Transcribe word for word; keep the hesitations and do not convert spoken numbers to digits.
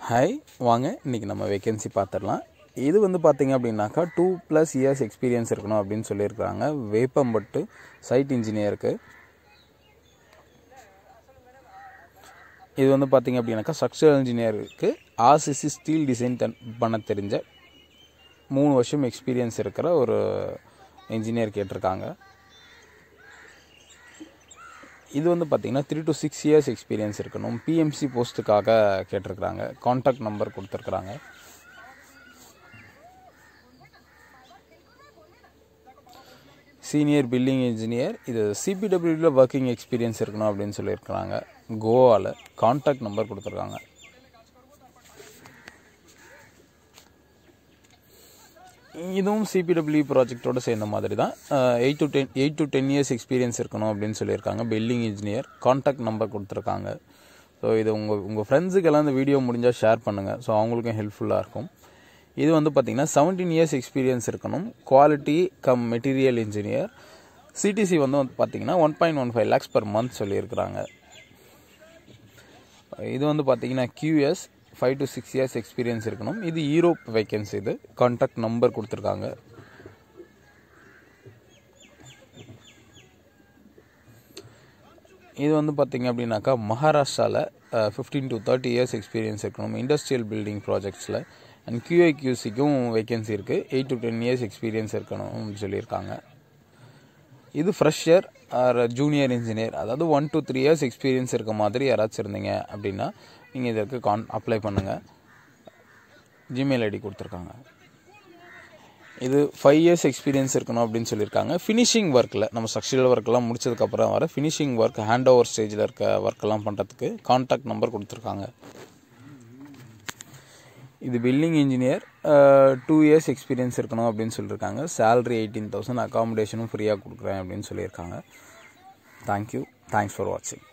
Hi வாங்க இன்றைக்கி நம்ம வேக்கன்சி பார்த்துடலாம். இது வந்து பார்த்திங்க அப்படின்னாக்கா டூ ப்ளஸ் இயர்ஸ் எக்ஸ்பீரியன்ஸ் இருக்கணும் அப்படின்னு சொல்லியிருக்காங்க. வேப்பம்பட்டு சைட் இன்ஜினியருக்கு. இது வந்து பார்த்திங்க அப்படின்னாக்கா ஸ்ட்ரக்சரல் இன்ஜினியருக்கு ஆர்சிசி ஸ்டீல் டிசைன் பண்ண தெரிஞ்ச மூணு வருஷம் எக்ஸ்பீரியன்ஸ் இருக்கிற ஒரு இன்ஜினியர் கேட்டிருக்காங்க. இது வந்து பார்த்திங்கன்னா three to six years experience இருக்கணும். பிஎம்சி போஸ்ட்டுக்காக கேட்டிருக்கிறாங்க. கான்டாக்ட் நம்பர் கொடுத்துருக்குறாங்க. Senior building engineer. இது சிபிடபிள்யூவில் ஒர்க்கிங் எக்ஸ்பீரியன்ஸ் இருக்கணும் அப்படின்னு சொல்லியிருக்கிறாங்க. கோவாவில் கான்டாக்ட் நம்பர் கொடுத்துருக்காங்க. இதுவும் சிபிடபிள்யூ ப்ராஜெக்டோடு சேர்ந்த மாதிரி தான். Eight to ten eight to ten years experience இருக்கணும் அப்படின்னு சொல்லியிருக்காங்க. பில்டிங் இன்ஜினியர் கான்டாக்ட் நம்பர் கொடுத்துருக்காங்க. ஸோ இது உங்கள் உங்கள் ஃப்ரெண்ட்ஸுக்கெல்லாம் இந்த வீடியோ முடிஞ்சால் ஷேர் பண்ணுங்கள். ஸோ அவங்களுக்கும் ஹெல்ப்ஃபுல்லாக இருக்கும். இது வந்து பார்த்திங்கன்னா செவன்டீன் இயர்ஸ் எக்ஸ்பீரியன்ஸ் இருக்கணும். Quality cum material engineer. CTC வந்து வந்து பார்த்திங்கன்னா one point one five lakhs per month சொல்லியிருக்கிறாங்க. இது வந்து பார்த்திங்கன்னா QS five to six years experience இருக்கணும். இது யூரோப் வேக்கன்சி. இது கான்டாக்ட் நம்பர் கொடுத்துருக்காங்க. இது வந்து பார்த்திங்க அப்படின்னாக்கா மகாராஷ்டிராவில் fifteen to thirty years experience இருக்கணும் இண்டஸ்ட்ரியல் பில்டிங் ப்ராஜெக்ட்ஸில். அண்ட் கியூஐ கியூசிக்கும் வேக்கன்சி இருக்குது. Eight to ten years experience இருக்கணும்னு சொல்லியிருக்காங்க. இது ஃப்ரெஷர் ஆர் ஜூனியர் இன்ஜினியர், அதாவது one to three years experience இருக்க மாதிரி யாராச்சும் இருந்தீங்க அப்படின்னா நீங்கள் இதற்கு கான் அப்ளை பண்ணுங்கள். ஜிமெயில் ஐடி கொடுத்துருக்காங்க. இது ஃபைவ் இயர்ஸ் எக்ஸ்பீரியன்ஸ் இருக்கணும் அப்படின்னு சொல்லியிருக்காங்க. ஃபினிஷிங் ஒர்க்கில் நம்ம ஸ்ட்ரக்சரல் ஒர்க்கெல்லாம் முடிச்சதுக்கப்புறம் வர ஃபினிஷிங் ஒர்க் ஹேண்ட் ஓவர் ஸ்டேஜில் இருக்க ஒர்க்கெல்லாம் பண்ணுறதுக்கு கான்டாக்ட் நம்பர் கொடுத்துருக்காங்க. இது building engineer. Two years experience இருக்கணும் அப்படின்னு சொல்லியிருக்காங்க. சேலரி எயிட்டீன் தௌசண்ட், அகாமடேஷனும் ஃப்ரீயாக கொடுக்குறேன் அப்படின்னு சொல்லியிருக்காங்க. தேங்க்யூ. தேங்க்ஸ் ஃபார் வாட்சிங்.